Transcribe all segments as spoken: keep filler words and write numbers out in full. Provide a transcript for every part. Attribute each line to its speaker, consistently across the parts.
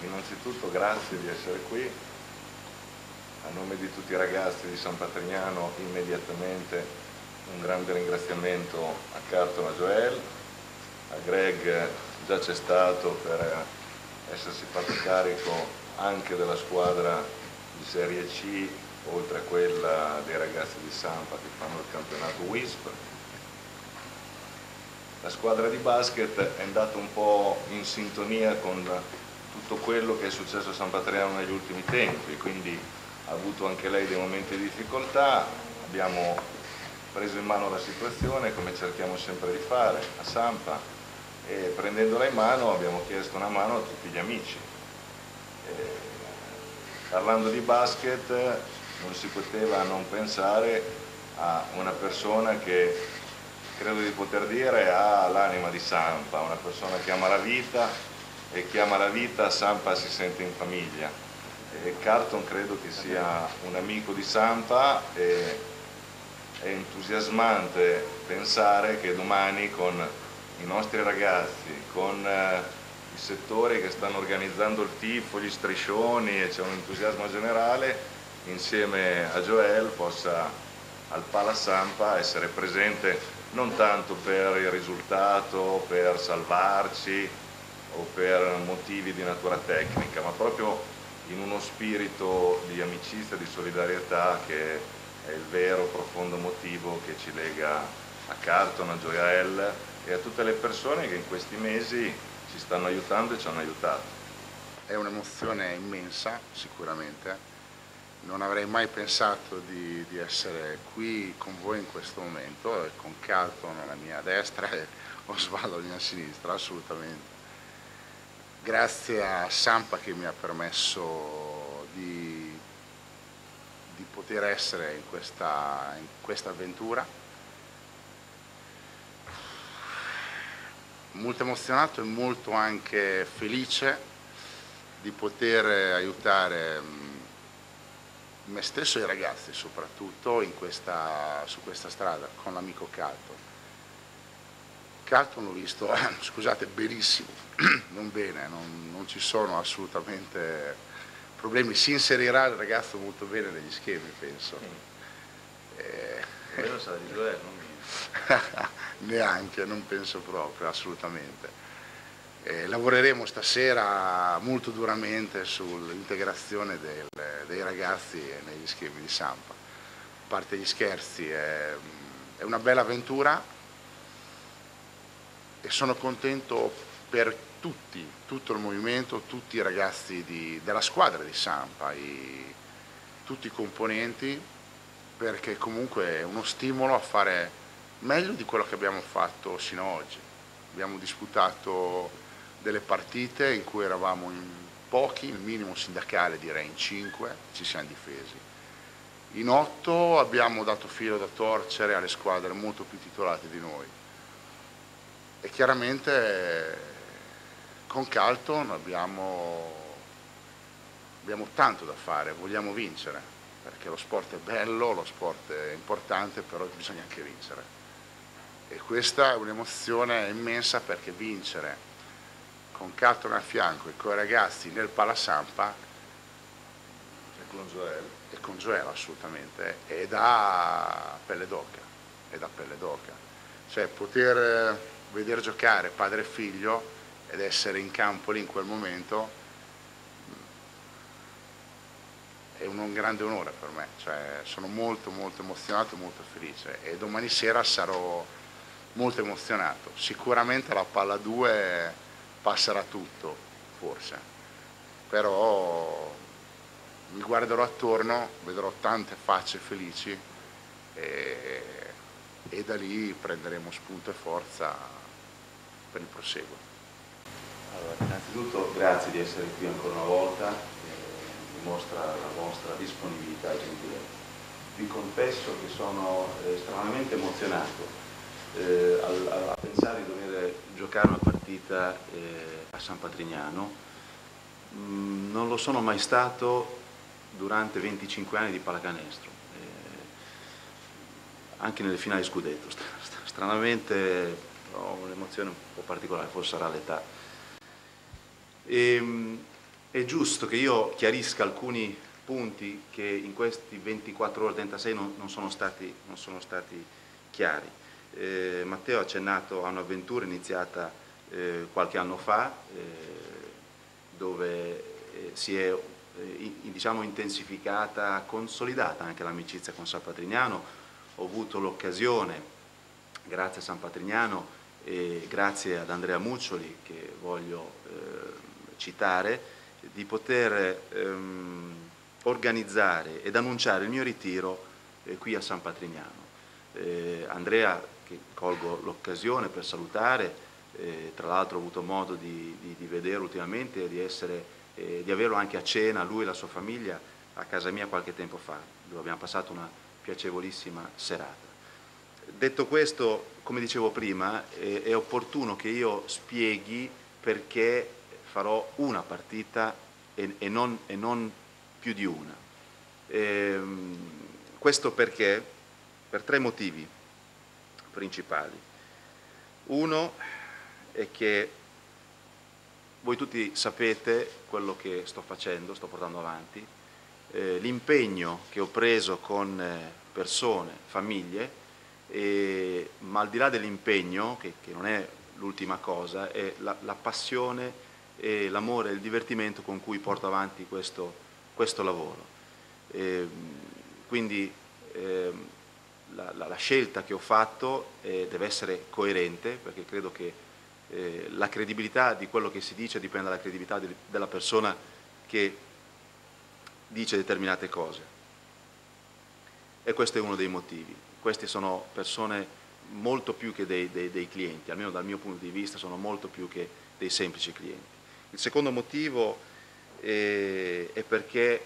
Speaker 1: innanzitutto grazie di essere qui. A nome di tutti i ragazzi di San Patrignano immediatamente un grande ringraziamento a Carton, a Joel, a Greg, già c'è stato per essersi fatto carico anche della squadra di Serie C, oltre a quella dei ragazzi di Sampa che fanno il campionato W I S P. La squadra di basket è andata un po' in sintonia con tutto quello che è successo a San Patrignano negli ultimi tempi, quindi ha avuto anche lei dei momenti di difficoltà. Abbiamo preso in mano la situazione come cerchiamo sempre di fare a Sampa e prendendola in mano abbiamo chiesto una mano a tutti gli amici. E, parlando di basket non si poteva non pensare a una persona che credo di poter dire ha l'anima di Sampa, una persona che ama la vita e chi ama la vita a Sampa si sente in famiglia. E Carton credo che sia un amico di Sampa e è entusiasmante pensare che domani con i nostri ragazzi, con eh, i settori che stanno organizzando il tifo, gli striscioni e c'è un entusiasmo generale, insieme a Joel possa al Pala Sampa essere presente non tanto per il risultato, per salvarci o per motivi di natura tecnica, ma proprio in uno spirito di amicizia, di solidarietà che è il vero profondo motivo che ci lega a Carton, a Joel e a tutte le persone che in questi mesi ci stanno aiutando e ci hanno aiutato.
Speaker 2: È un'emozione immensa, sicuramente. Non avrei mai pensato di, di essere qui con voi in questo momento, con Carton alla mia destra e Osvaldo alla mia sinistra, assolutamente. Grazie a Sampa che mi ha permesso di, di poter essere in questa, in questa avventura. Molto emozionato e molto anche felice di poter aiutare me stesso e i ragazzi soprattutto in questa, su questa strada con l'amico Carton. Carton l'ho visto, scusate, benissimo, non bene, non, non ci sono assolutamente problemi, si inserirà il ragazzo molto bene negli schemi, penso. Mm. Eh...
Speaker 1: Quello sa di Joel, non mi...
Speaker 2: Neanche, non penso proprio, assolutamente. Eh, lavoreremo stasera molto duramente sull'integrazione del, dei ragazzi negli schemi di Sampa. A parte gli scherzi, è, è una bella avventura e sono contento per tutti, tutto il movimento, tutti i ragazzi di, della squadra di Sampa, i, tutti i componenti, perché comunque è uno stimolo a fare meglio di quello che abbiamo fatto sino ad oggi. Abbiamo disputato delle partite in cui eravamo in pochi, il minimo sindacale direi in cinque, ci siamo difesi. In otto abbiamo dato filo da torcere alle squadre molto più titolate di noi. E chiaramente con Carton abbiamo, abbiamo tanto da fare, vogliamo vincere, perché lo sport è bello, lo sport è importante, però bisogna anche vincere. E questa è un'emozione immensa perché vincere con Carton a fianco e con i ragazzi nel Pala Sampa
Speaker 1: e con Joel,
Speaker 2: e con Joel assolutamente, è da pelle d'oca, è da pelle d'oca. Cioè poter vedere giocare padre e figlio ed essere in campo lì in quel momento è un grande onore per me, cioè, sono molto molto emozionato e molto felice e domani sera sarò molto emozionato. Sicuramente la palla due passerà tutto, forse, però mi guarderò attorno, vedrò tante facce felici e, e da lì prenderemo spunto e forza per il proseguo.
Speaker 3: Allora, innanzitutto grazie di essere qui ancora una volta, eh, dimostra la vostra disponibilità e gentilezza. Vi confesso che sono estremamente emozionato eh, a, a pensare di dover giocare una partita eh, a San Patrignano. Mm, non lo sono mai stato durante venticinque anni di pallacanestro, eh, anche nelle finali scudetto. Stranamente ho un'emozione un po' particolare, forse sarà l'età. E, è giusto che io chiarisca alcuni punti che in questi ventiquattro ore trentasei non, non, sono, stati, non sono stati chiari. Eh, Matteo ha accennato a un'avventura iniziata eh, qualche anno fa, eh, dove eh, si è eh, diciamo, intensificata, consolidata anche l'amicizia con San Patrignano. Ho avuto l'occasione, grazie a San Patrignano e grazie ad Andrea Muccioli, che voglio eh, citare, di poter ehm, organizzare ed annunciare il mio ritiro eh, qui a San Patrignano. Eh, Andrea, che colgo l'occasione per salutare, eh, tra l'altro ho avuto modo di, di, di vederlo ultimamente e di, essere, eh, di averlo anche a cena, lui e la sua famiglia, a casa mia qualche tempo fa, dove abbiamo passato una piacevolissima serata. Detto questo, come dicevo prima, eh, è opportuno che io spieghi perché farò una partita e, e, non, e non più di una. Ehm, questo perché? Per tre motivi principali. Uno è che voi tutti sapete quello che sto facendo, sto portando avanti, eh, l'impegno che ho preso con eh, persone, famiglie, e, ma al di là dell'impegno, che, che non è l'ultima cosa, è la, la passione e l'amore e il divertimento con cui porto avanti questo, questo lavoro. E, quindi eh, la, la, la scelta che ho fatto eh, deve essere coerente, perché credo che eh, la credibilità di quello che si dice dipende dalla credibilità di, della persona che dice determinate cose. E questo è uno dei motivi. Queste sono persone molto più che dei, dei, dei clienti, almeno dal mio punto di vista sono molto più che dei semplici clienti. Il secondo motivo è, è perché,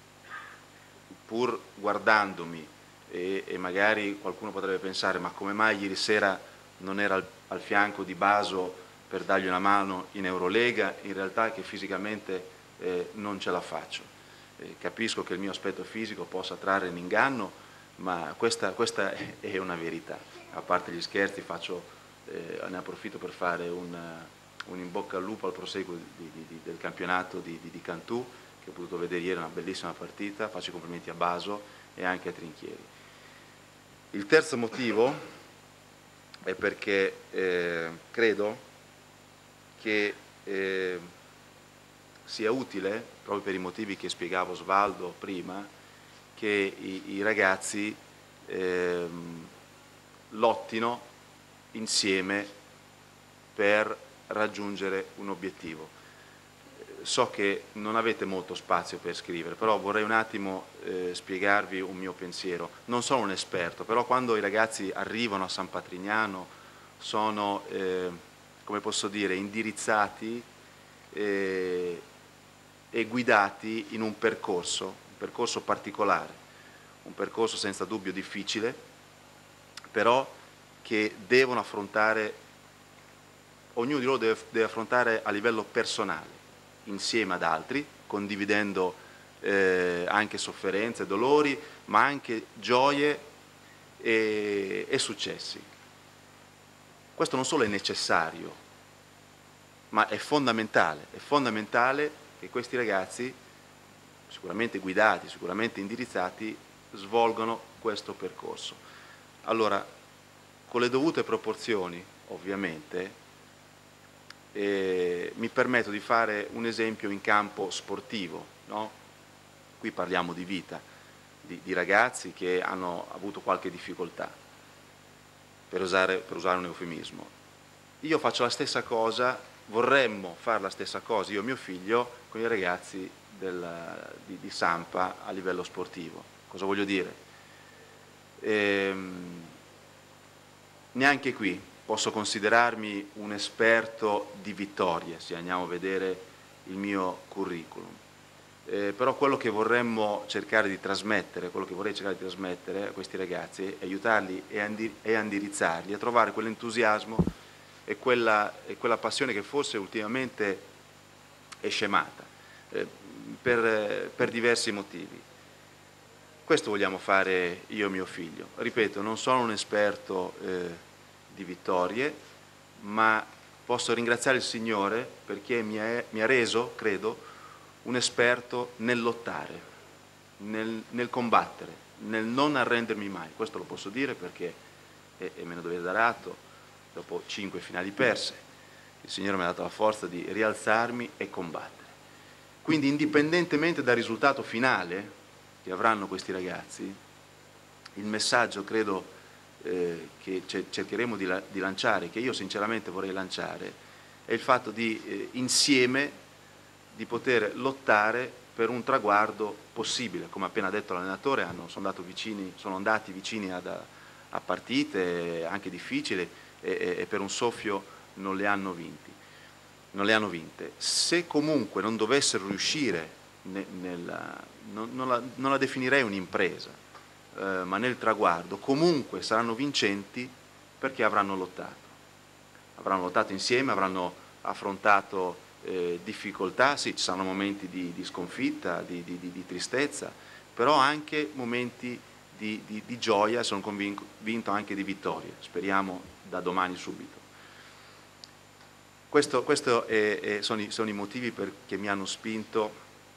Speaker 3: pur guardandomi, e, e magari qualcuno potrebbe pensare ma come mai ieri sera non era al, al fianco di Baso per dargli una mano in Eurolega, in realtà è che fisicamente eh, non ce la faccio. Eh, capisco che il mio aspetto fisico possa trarre in inganno, ma questa, questa è una verità. A parte gli scherzi, faccio, eh, ne approfitto per fare un, un in bocca al lupo al proseguo di, di, di, del campionato di, di, di Cantù, che ho potuto vedere ieri, una bellissima partita. Faccio i complimenti a Baso e anche a Trinchieri. Il terzo motivo è perché eh, credo che eh, sia utile, proprio per i motivi che spiegavo Osvaldo prima, che i, i ragazzi eh, lottino insieme per raggiungere un obiettivo. So che non avete molto spazio per scrivere, però vorrei un attimo eh, spiegarvi un mio pensiero. Non sono un esperto, però quando i ragazzi arrivano a San Patrignano sono, eh, come posso dire, indirizzati eh, e guidati in un percorso, un percorso particolare, un percorso senza dubbio difficile, però che devono affrontare, ognuno di loro deve, deve affrontare a livello personale, insieme ad altri, condividendo eh, anche sofferenze, dolori, ma anche gioie e, e successi. Questo non solo è necessario, ma è fondamentale, è fondamentale che questi ragazzi, sicuramente guidati, sicuramente indirizzati, svolgono questo percorso. Allora, con le dovute proporzioni, ovviamente, Eh, mi permetto di fare un esempio in campo sportivo, no? Qui parliamo di vita, di, di ragazzi che hanno avuto qualche difficoltà, per usare, per usare un eufemismo. Io faccio la stessa cosa, vorremmo fare la stessa cosa, io e mio figlio, con i ragazzi del, di, di Sampa a livello sportivo. Cosa voglio dire? Ehm, neanche qui posso considerarmi un esperto di vittorie, se andiamo a vedere il mio curriculum. Eh, però quello che vorremmo cercare di trasmettere, quello che vorrei cercare di trasmettere a questi ragazzi è aiutarli e, andi e a indirizzarli, a trovare quell'entusiasmo e quella, e quella passione che forse ultimamente è scemata, eh, per, per diversi motivi. Questo vogliamo fare io e mio figlio. Ripeto, non sono un esperto eh, di vittorie, ma posso ringraziare il Signore perché mi ha, mi ha reso, credo, un esperto nel lottare, nel, nel combattere, nel non arrendermi mai. Questo lo posso dire perché, e, e me ne dovete dare atto, dopo cinque finali perse, il Signore mi ha dato la forza di rialzarmi e combattere. Quindi indipendentemente dal risultato finale che avranno questi ragazzi, il messaggio credo eh, che cercheremo di, la, di lanciare, che io sinceramente vorrei lanciare, è il fatto di eh, insieme di poter lottare per un traguardo possibile. Come appena detto l'allenatore, hanno, sono, andato vicini, sono andati vicini ad, a partite anche difficili e, e per un soffio non le hanno vinti. Non le hanno vinte. Se comunque non dovessero riuscire, nel, nel, non, non, la, non la definirei un'impresa, eh, ma nel traguardo, comunque saranno vincenti perché avranno lottato. Avranno lottato insieme, avranno affrontato eh, difficoltà, sì, ci saranno momenti di, di sconfitta, di, di, di, di tristezza, però anche momenti di, di, di gioia, sono convinto anche di vittoria, speriamo da domani subito. Questo, questo è, è, sono, i, sono i motivi per, che mi hanno spinto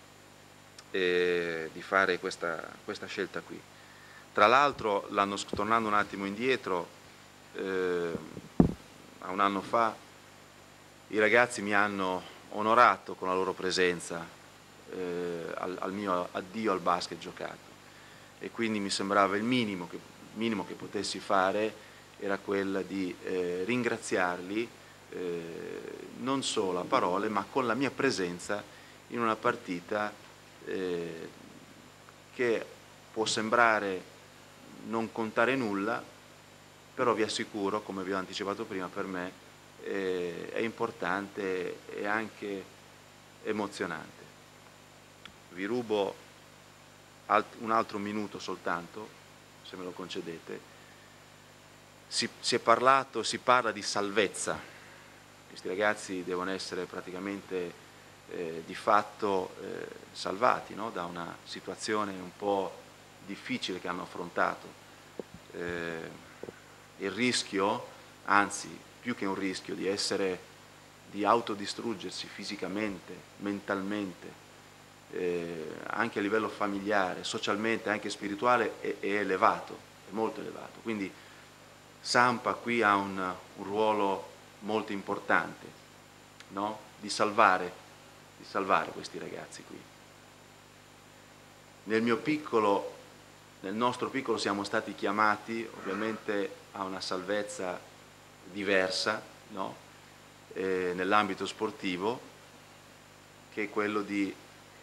Speaker 3: eh, di fare questa, questa scelta qui. Tra l'altro, tornando un attimo indietro, eh, a un anno fa, i ragazzi mi hanno onorato con la loro presenza eh, al, al mio addio al basket giocato e quindi mi sembrava il minimo che, minimo che potessi fare era quella di eh, ringraziarli Eh, non solo a parole ma con la mia presenza in una partita eh, che può sembrare non contare nulla, però vi assicuro, come vi ho anticipato prima, per me eh, è importante e anche emozionante. Vi rubo alt- un altro minuto soltanto, se me lo concedete. Si, si è parlato, si parla di salvezza. Questi ragazzi devono essere praticamente eh, di fatto eh, salvati, no? Da una situazione un po' difficile che hanno affrontato. Eh, il rischio, anzi più che un rischio, di essere, di autodistruggersi fisicamente, mentalmente, eh, anche a livello familiare, socialmente, anche spirituale, è, è elevato, è molto elevato. Quindi Sampa qui ha un, un ruolo molto importante, no? Di salvare, di salvare questi ragazzi qui. Nel mio piccolo, nel nostro piccolo siamo stati chiamati ovviamente a una salvezza diversa, no? eh, nell'ambito sportivo, che è quello di,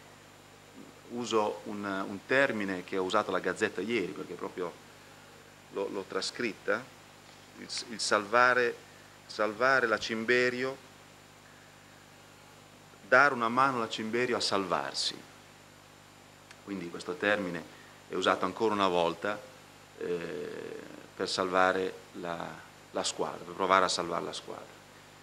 Speaker 3: uso un, un termine che ha usato la Gazzetta ieri, perché proprio l'ho trascritta, il, il salvare salvare la Cimberio, dare una mano alla Cimberio a salvarsi. Quindi questo termine è usato ancora una volta eh, per salvare la, la squadra, per provare a salvare la squadra.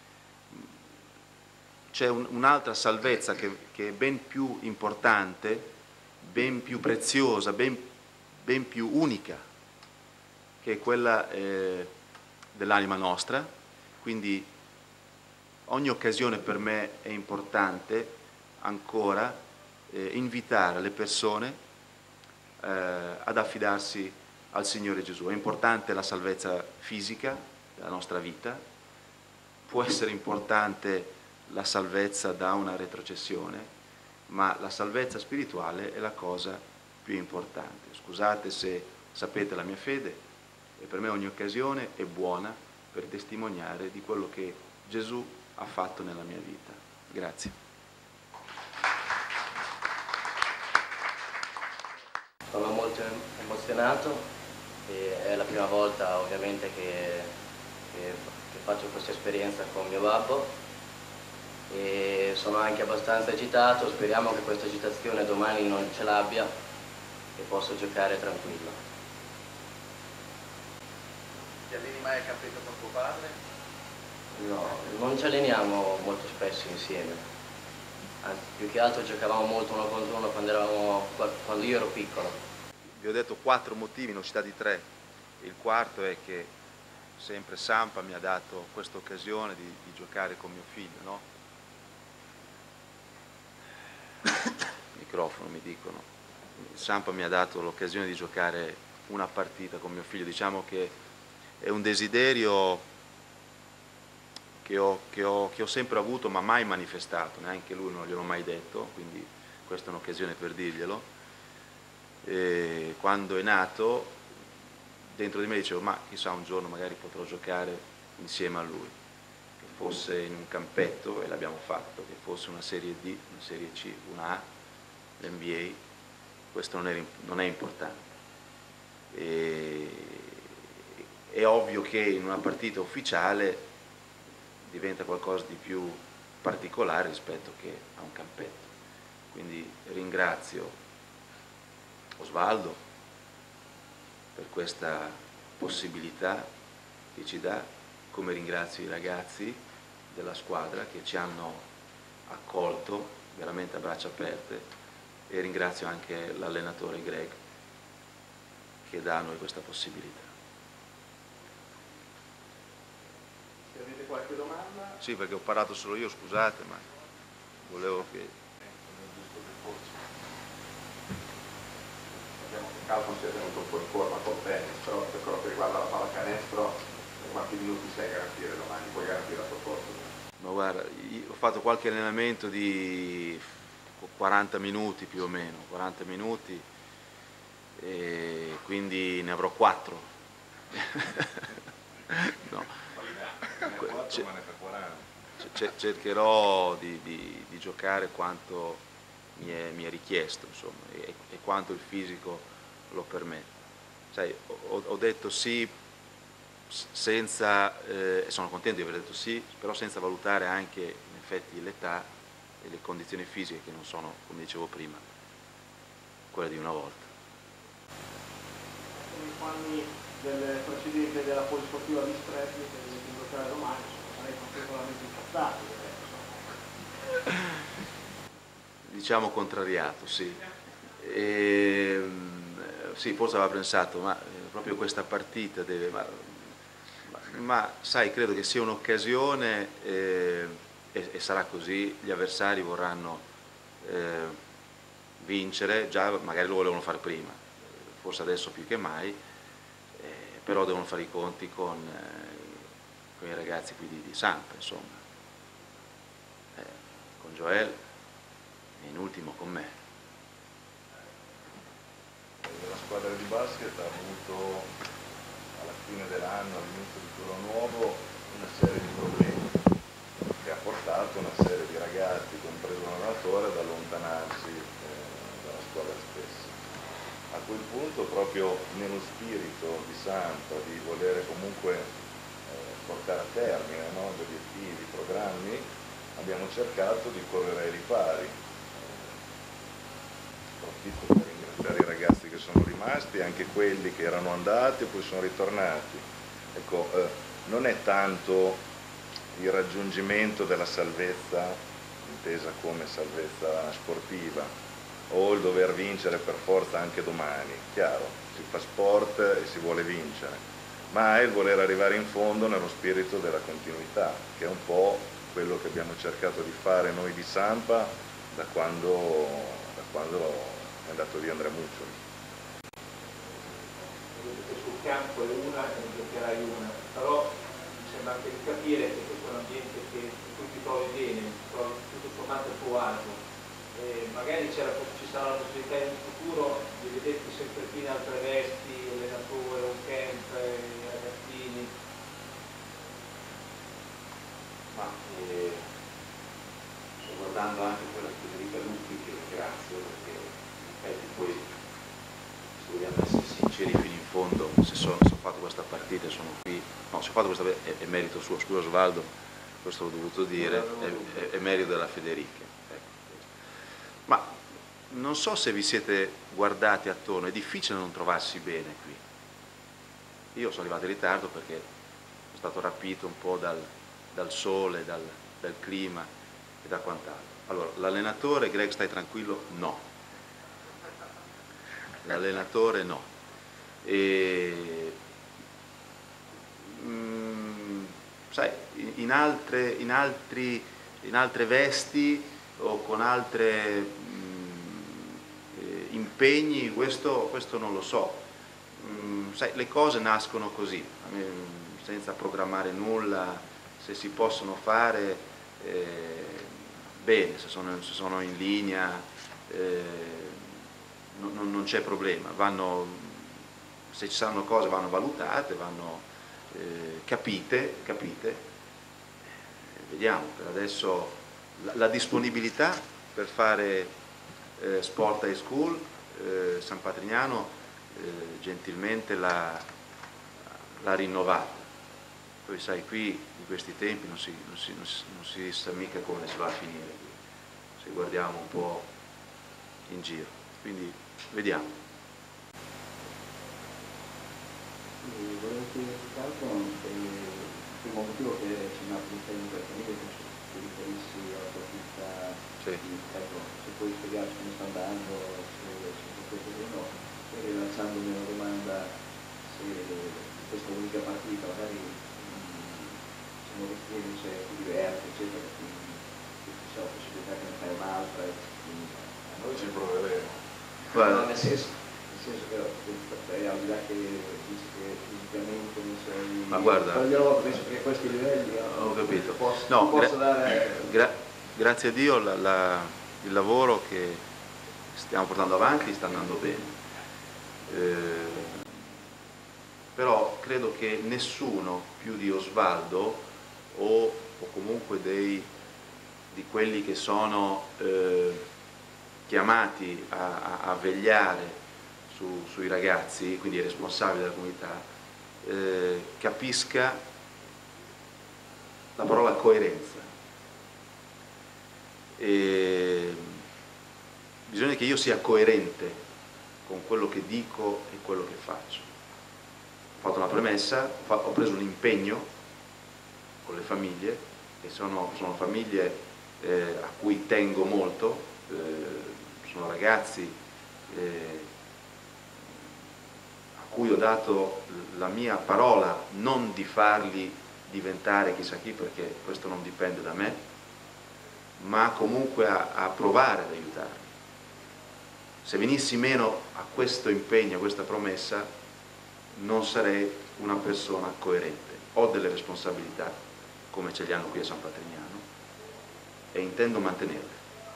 Speaker 3: C'è un, un'altra salvezza che, che è ben più importante, ben più preziosa, ben, ben più unica, che è quella eh, dell'anima nostra. Quindi ogni occasione per me è importante ancora eh, invitare le persone eh, ad affidarsi al Signore Gesù. È importante la salvezza fisica della nostra vita, può essere importante la salvezza da una retrocessione, ma la salvezza spirituale è la cosa più importante. Scusate se sapete la mia fede, e per me ogni occasione è buona per testimoniare di quello che Gesù ha fatto nella mia vita. Grazie.
Speaker 4: Sono molto emozionato, e è la prima volta ovviamente che, che, che faccio questa esperienza con mio babbo e sono anche abbastanza agitato, speriamo che questa agitazione domani non ce l'abbia e posso giocare tranquillo.
Speaker 5: Ti alleni mai a campetto con tuo padre?
Speaker 4: No, non ci alleniamo molto spesso insieme, anzi più che altro giocavamo molto uno contro uno quando, eravamo, quando io ero piccolo.
Speaker 3: Vi ho detto quattro motivi, ne ho citati tre. Il quarto è che sempre Sampa mi ha dato questa occasione di, di giocare con mio figlio, no? microfono, mi dicono. Sampa mi ha dato l'occasione di giocare una partita con mio figlio, diciamo che è un desiderio che ho, che ho, che ho sempre avuto ma mai manifestato, neanche lui non gliel'ho mai detto, quindi questa è un'occasione per dirglielo. E quando è nato, dentro di me dicevo, ma chissà un giorno magari potrò giocare insieme a lui, che fosse in un campetto, e l'abbiamo fatto, che fosse una serie D, una serie C, una A, l'N B A, questo non è, non è importante. E, è ovvio che in una partita ufficiale diventa qualcosa di più particolare rispetto che a un campetto. Quindi ringrazio Osvaldo per questa possibilità che ci dà, come ringrazio i ragazzi della squadra che ci hanno accolto veramente a braccia aperte, e ringrazio anche l'allenatore Greg che dà a noi questa possibilità.
Speaker 5: Se avete qualche domanda?
Speaker 3: Sì, perché ho parlato solo io, scusate, ma volevo che...
Speaker 5: Abbiamo che Carlton si è tenuto un po' in forma col tennis, però per quello che riguarda la pallacanestro, per quanti minuti sai garantire domani? Puoi garantire a tuo posto?
Speaker 3: Ma guarda, io ho fatto qualche allenamento di quaranta minuti più o meno, quaranta minuti, e quindi ne avrò quattro. No. Cercherò di, di, di giocare quanto mi è, mi è richiesto, insomma, e, e quanto il fisico lo permette. Sai, ho, ho detto sì senza, eh, sono contento di aver detto sì, però senza valutare anche in effetti l'età e le condizioni fisiche che non sono, come dicevo prima, quelle di una volta.
Speaker 6: Sono i fanni del presidente della polisportiva di Stretto che deve giocare domani, sarei particolarmente impazzato.
Speaker 3: Diciamo contrariato, sì. E, sì, forse aveva pensato, ma proprio questa partita deve... Ma, ma, ma sai, credo che sia un'occasione, eh, e, e sarà così, gli avversari vorranno eh, vincere, già magari lo volevano fare prima, forse adesso più che mai, eh, però devono fare i conti con, eh, con i ragazzi qui di, di Sampa, insomma, eh, con Joel e in ultimo con me.
Speaker 1: La squadra di basket ha avuto alla fine dell'anno, all'inizio di quello nuovo, una serie di problemi che ha portato una serie di ragazzi, compreso l'allenatore, ad allontanarsi eh, dalla squadra stessa. A quel punto, proprio nello spirito di Sampa, di volere comunque eh, portare a termine, no, gli obiettivi, i programmi, abbiamo cercato di correre ai ripari. Approfitto per ringraziare i ragazzi che sono rimasti, anche quelli che erano andati e poi sono ritornati. Ecco, eh, non è tanto il raggiungimento della salvezza, intesa come salvezza sportiva, o il dover vincere per forza anche domani. Chiaro, si fa sport e si vuole vincere, ma è il voler arrivare in fondo nello spirito della continuità, che è un po' quello che abbiamo cercato di fare noi di Sampa da quando, da quando è andato via Andrea Muccioli.
Speaker 6: Sul campo è una e ne giocherai una, però mi sembra anche di capire che questo è un ambiente che, in cui ti trovi bene, ti trovi tutto sommato a tuo agio, e magari ci sarà la possibilità in un futuro di vederti sempre più in altre vesti, allenatore, un camp, ragazzini.
Speaker 3: Ma eh, sto guardando anche quella Federica Lucchi, che ringrazio, perché in effetti poi, se vogliamo essere sinceri fino in fondo, se, sono, se ho fatto questa partita e sono qui, no, se ho fatto questa partita è, è merito suo, scusa Osvaldo, questo l'ho dovuto dire, è, è, è merito della Federica. Ecco. Ma non so se vi siete guardati attorno, è difficile non trovarsi bene qui. Io sono arrivato in ritardo perché sono stato rapito un po' dal, dal sole, dal, dal clima e da quant'altro. Allora, l'allenatore, Greg, stai tranquillo? No. L'allenatore no. E, mm, sai, in altre, in, altri, in altre vesti o con altre, mm, impegni, questo, questo non lo so. Mm, sai, le cose nascono così, senza programmare nulla, se si possono fare eh, bene, se sono, se sono in linea eh, non, non c'è problema, vanno, se ci saranno cose vanno valutate, vanno eh, capite, capite, vediamo. Per adesso la, la disponibilità per fare eh, Sport High School, eh, San Patrignano eh, gentilmente l'ha rinnovata. Poi sai, qui in questi tempi non si, non si, non si, non si sa mica come si va a finire qui, se guardiamo un po' in giro, quindi vediamo.
Speaker 7: Volevo chiedere l'altro, il primo motivo che c'è una in questa famiglia, penso che riferissi alla tua vita, sì. Ecco, se puoi spiegarci come sta andando, se, se questo o no, e rilanciandomi una domanda, se questa unica partita magari non ritieni se è diverso, eccetera, quindi ci sia la possibilità che ne fai un'altra.
Speaker 1: Noi ci proveremo.
Speaker 7: No, nel senso, nel senso che per te, al di là che dici che fisicamente non sei...
Speaker 3: Ma guarda,
Speaker 7: Toglierò, penso che a questi livelli
Speaker 3: ho capito.
Speaker 7: Posso,
Speaker 3: no,
Speaker 7: posso
Speaker 3: gra
Speaker 7: dare...
Speaker 3: gra grazie a Dio la, la, il lavoro che stiamo portando avanti sta andando bene. Eh, però credo che nessuno più di Osvaldo o, o comunque dei, di quelli che sono eh, chiamati a, a, a vegliare su, sui ragazzi, quindi i responsabili della comunità, eh, capisca la parola coerenza. E bisogna che io sia coerente con quello che dico e quello che faccio. Ho fatto una premessa, ho preso un impegno con le famiglie, che sono, sono famiglie eh, a cui tengo molto, eh, sono ragazzi eh, a cui ho dato la mia parola non di farli diventare chissà chi, perché questo non dipende da me, ma comunque a, a provare ad aiutarli. Se venissi meno a questo impegno, a questa promessa, non sarei una persona coerente. Ho delle responsabilità, come ce li hanno qui a San Patrignano, e intendo mantenerle.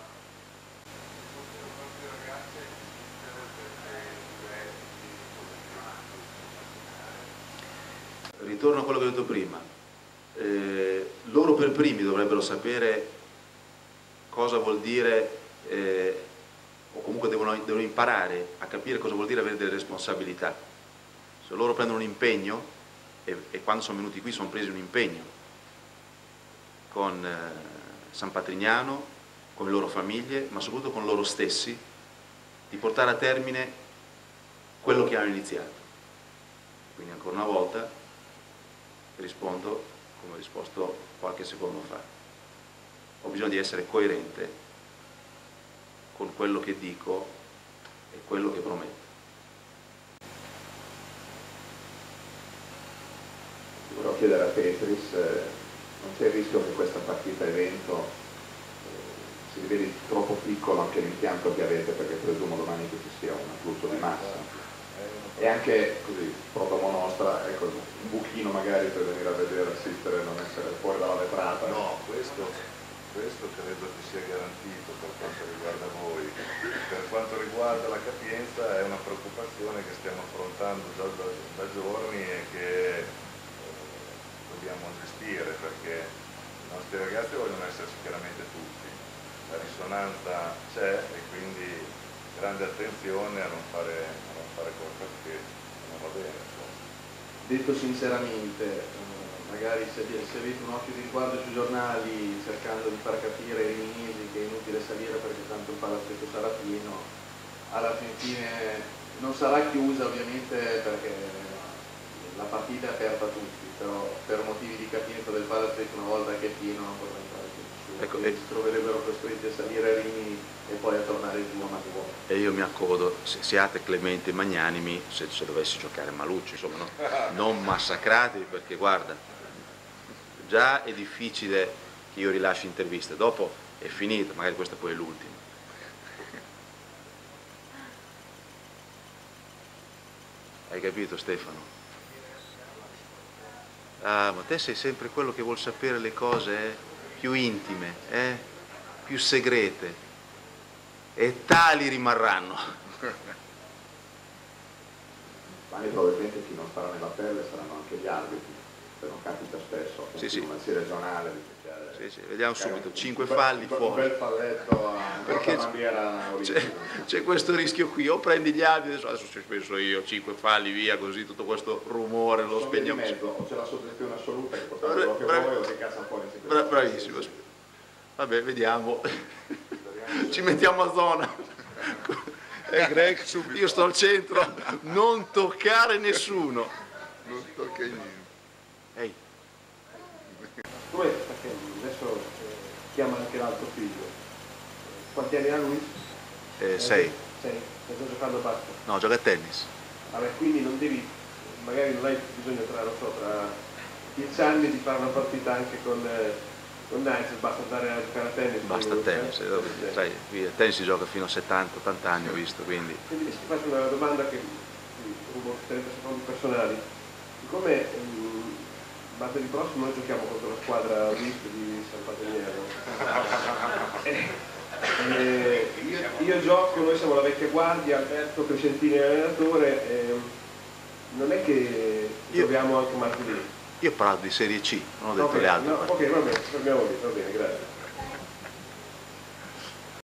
Speaker 3: Ritorno a quello che ho detto prima. Eh, loro per primi dovrebbero sapere cosa vuol dire, eh, o comunque devono, devono imparare a capire cosa vuol dire avere delle responsabilità. Se loro prendono un impegno, e, e quando sono venuti qui sono presi un impegno con eh, San Patrignano, con le loro famiglie, ma soprattutto con loro stessi, di portare a termine quello che hanno iniziato. Quindi ancora una volta rispondo come ho risposto qualche secondo fa. Ho bisogno di essere coerente con quello che dico e quello che prometto.
Speaker 5: Volevo chiedere a Petris, eh, non c'è il rischio che questa partita evento eh, si riveli troppo piccolo anche l'impianto che avete, perché presumo domani che ci sia un afflusso di massa? E anche così, pro domo nostra, ecco, un buchino magari per venire a vedere, assistere e non essere fuori dalla vetrata.
Speaker 1: No, questo, questo credo che sia garantito per quanto riguarda voi. Per quanto riguarda la capienza è una preoccupazione che stiamo affrontando già da, da giorni e che eh, dobbiamo gestire, perché i nostri ragazzi vogliono esserci chiaramente tutti. La risonanza c'è e quindi grande attenzione a non fare, a non fare qualcosa che non va bene. Insomma.
Speaker 7: Detto sinceramente, magari se, se avete un occhio di riguardo sui giornali cercando di far capire ai Rimini che è inutile salire perché tanto il palazzetto sarà pieno, alla fin fine non sarà chiusa ovviamente perché la partita è aperta a tutti, però per motivi di capienza del palazzetto una volta che è pieno non potrà entrare più nessuno, ecco, e si troverebbero costretti a salire a Rimini e poi a tornare giù a Matteo.
Speaker 3: E io mi accodo, siate clementi e magnanimi se, se dovessi giocare a Malucci, insomma, no? Non massacratevi, perché guarda, già è difficile che io rilasci interviste, dopo è finita, magari questa poi è l'ultima. Hai capito, Stefano? Ah, ma te sei sempre quello che vuol sapere le cose eh, più intime, eh, più segrete, e tali rimarranno.
Speaker 5: Ma probabilmente chi non starà nella pelle saranno anche gli arbitri, se non capita spesso,
Speaker 3: sì, sì.
Speaker 5: una serie regionale.
Speaker 3: Sì, sì, vediamo subito, cinque falli fuori.
Speaker 5: Un bel falletto a
Speaker 3: perché c'è questo rischio qui, o prendi gli arbitri, adesso, adesso ci penso io, cinque falli via, così tutto questo rumore lo spegniamo.
Speaker 5: O c'è la sospensione assoluta che porta quello che vuoi o si cazza fuori.
Speaker 3: Bra bravissimo. Vabbè, vediamo. Ci mettiamo a zona. Eh, Greg, io sto al centro, non toccare nessuno.
Speaker 2: Non tocca niente.
Speaker 3: Ehi.
Speaker 7: Come, perché adesso eh, chiama anche l'altro figlio. Quanti anni ha lui?
Speaker 3: Eh, sei.
Speaker 7: Sei. Sta giocando a basket?
Speaker 3: No, gioca a tennis.
Speaker 7: Vabbè, quindi non devi, magari non hai bisogno tra, non so, tra dieci anni di fare una partita anche con, eh, con Nice, basta andare a giocare a tennis.
Speaker 3: Basta a tennis, eh,
Speaker 7: eh,
Speaker 3: sai, a tennis si gioca fino a settanta ottanta anni, ho visto, quindi.
Speaker 7: Quindi ti faccio una domanda che rubo trenta secondi personali. Siccome ehm, martedì prossimo noi giochiamo contro la squadra V I P di San Patrignano. eh, eh, io, io gioco, noi siamo la vecchia guardia, Alberto Crescentini è l'allenatore, eh, non è che giochiamo anche martedì.
Speaker 3: Io ho parlato di Serie C, non ho detto
Speaker 7: okay,
Speaker 3: le altre.
Speaker 7: No, ok, va bene, fermiamo lì, va bene, grazie.